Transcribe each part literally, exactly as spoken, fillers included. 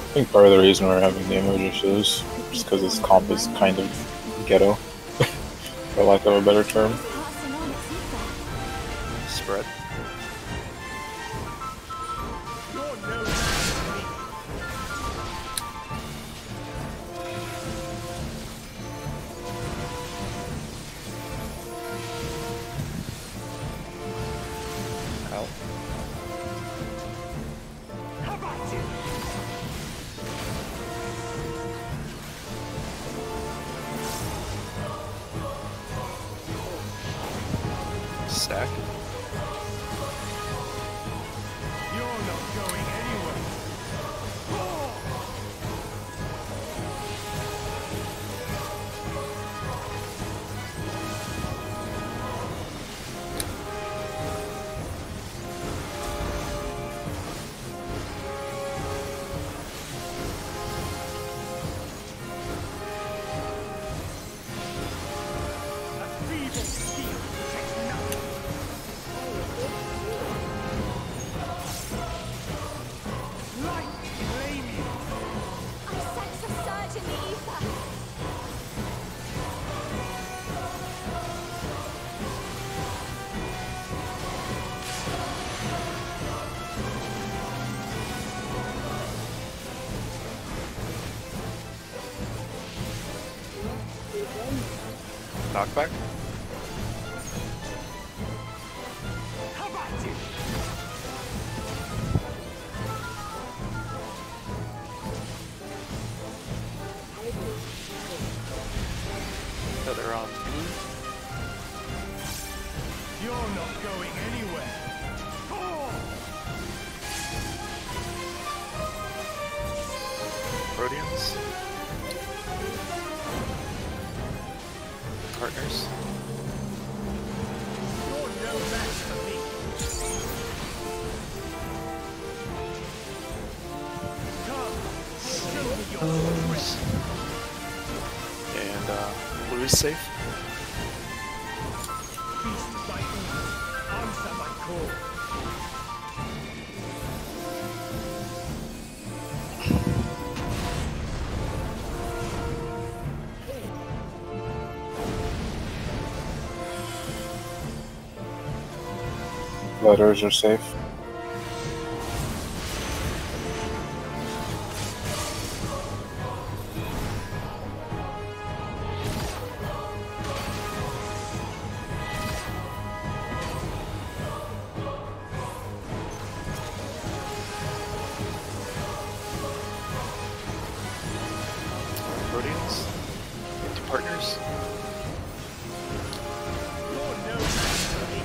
I think part of the reason we're having the emoji shows is because this comp is kind of ghetto, for lack of a better term. Spread. Stack. You're not going anywhere. A feeble steel protects nothing. Light flame you. I sense a surge in the ether. Knockback. How about you? Feather on blue. You're not going anywhere. Proteans. Partners. You're no match for me. Come, show me your strength. And uh, blue is safe. Beast by ooze, answer my call. Letters are safe. Proteans. Into partners. You're no match for me.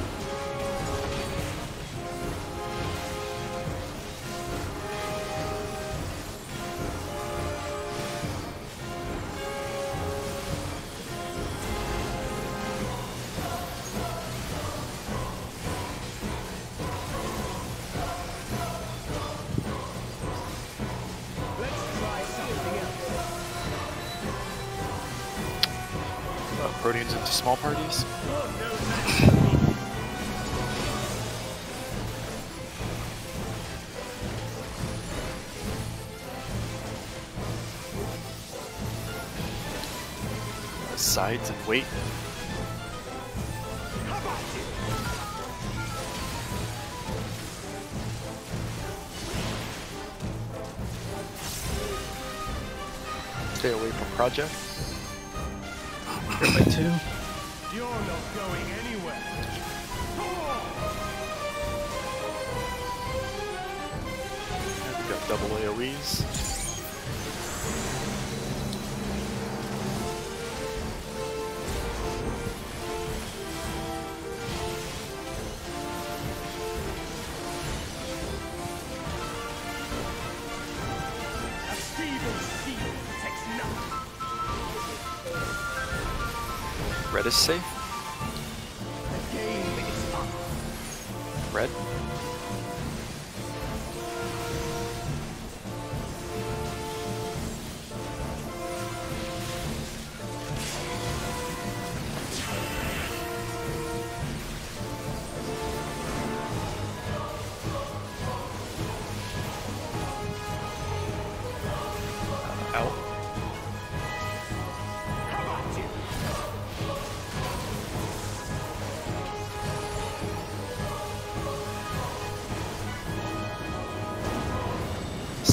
Let's try something else. Uh, Proteans into small parties. You're no match for me. Uh, sides and weight. How about you? Stay away from project. Hit by two. You're not going anywhere. And we got double A O Es. A feeble steel protects nothing. Red is safe. The game is up. Red.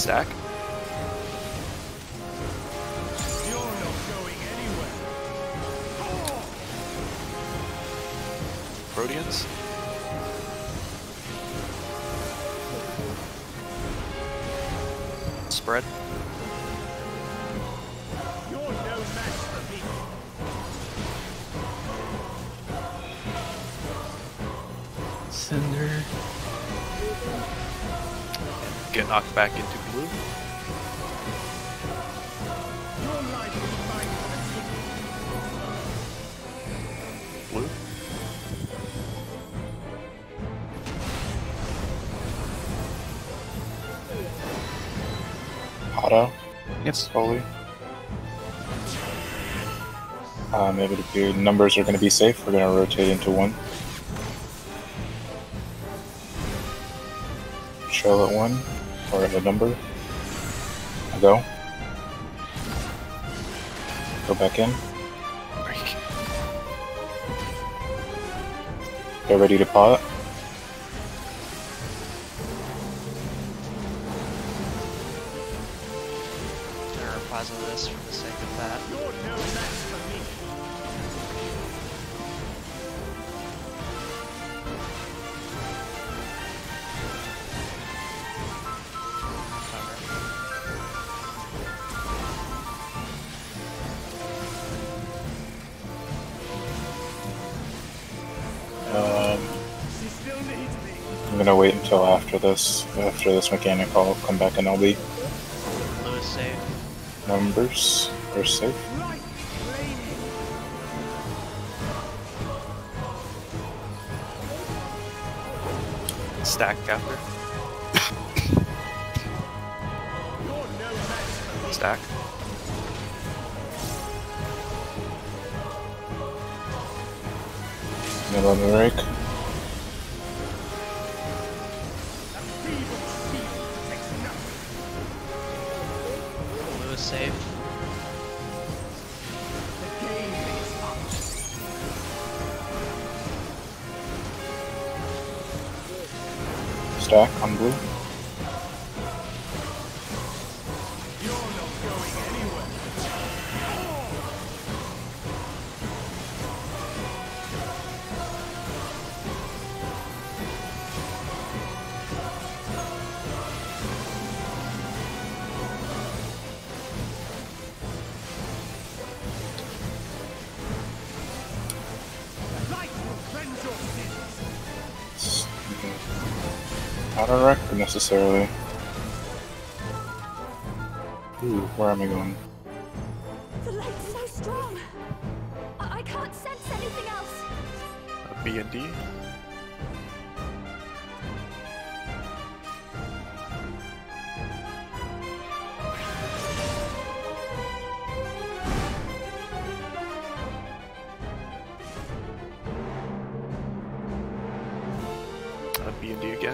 Stack. You're not going anywhere. Proteans. Spread. You're no match for me. Cinder. Get knocked back into blue. Your life is mine for the taking. Blue. Auto. Yep. Slowly. Uh, maybe the numbers are going to be safe. We're going to rotate into one. Chill at one, or at a number. I go. Go back in. Break. Get ready to pot. Or pause of this for the sake of that. You're no match for me. Um, She still needs me. I'm going to wait until after this. After this mechanic, I'll come back and I'll be Blue is safe. numbers are safe. Right, flaming. Stack after. You're no match for me. Stack. Middle of the rake. That feeble steel takes nothing. Blue is safe. The game is up. Stack on blue. You're not going anywhere. Light will cleanse your sins. Not a wreck necessarily. Ooh, where am I going? The light's so strong. I, I can't sense anything else. A B and D. A B and D again.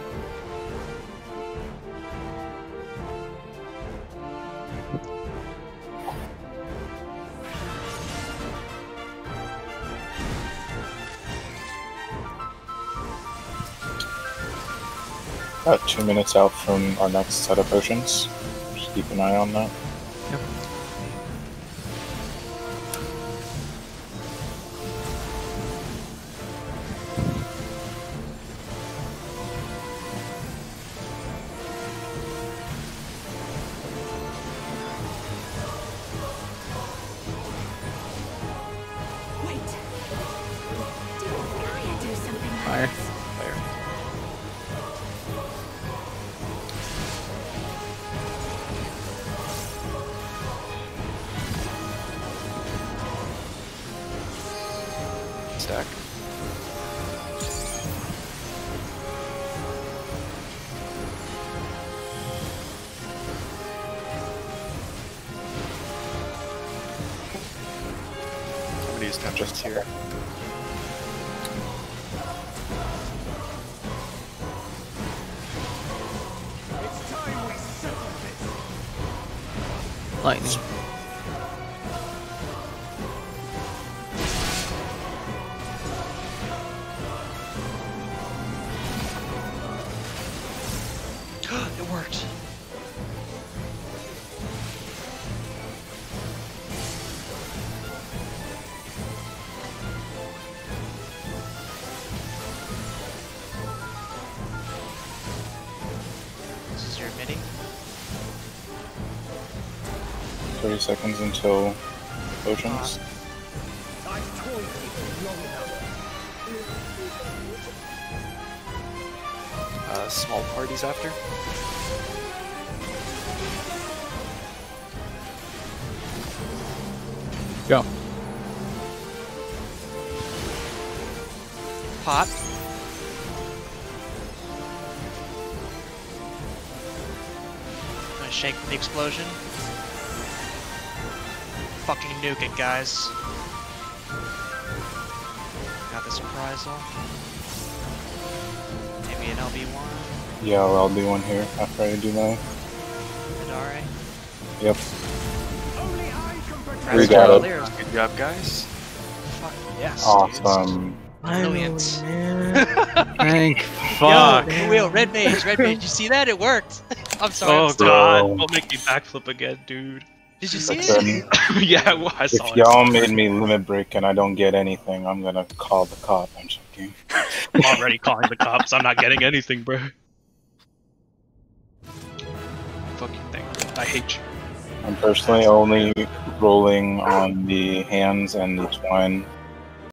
About two minutes out from our next set of potions. Just keep an eye on that. Yep. Wait. Didn't Gaia do something like Fire. this? Fire. Stack. I'm gonna use tempests here. It's time we settle this. Lightning. It worked. ninety. thirty seconds until potions. I've told you long enough. Uh, small parties after. Go. Pop. Gonna shake the explosion. Fucking nuke it, guys. Got the surprisal. Maybe an L B one. Yeah, I'll do one here after I do my. Midare. Yep. Only I can protect We Rest got it. clears. Good job, guys. Fuck yes. Awesome. Brilliant. Thank Yo, fuck. Will, red mage, red mage. You see that? It worked. I'm sorry. Oh I'm sorry. god, don't make me backflip again, dude. Did you see But it? then, Yeah, well, I saw if it. y'all made me limit break and I don't get anything, I'm gonna call the cop. I'm joking. I'm already calling the cops. I'm not getting anything, bro. Fucking thing. I hate you. I'm personally only rolling on the hands and the twine